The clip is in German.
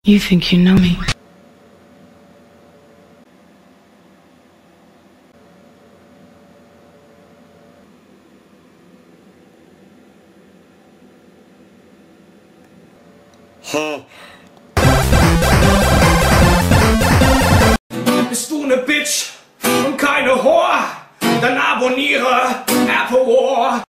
You think you know me? Bist du ne Bitch und keine Whore? Dann abonniere Apple War.